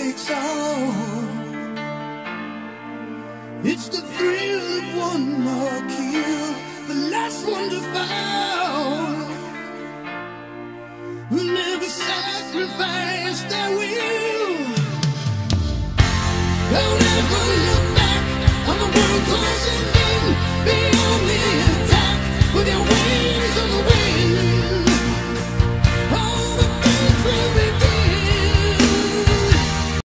takes all. It's the thrill of one more kill, the last one to fall. We'll never sacrifice their will. Don't ever look back on the world closing.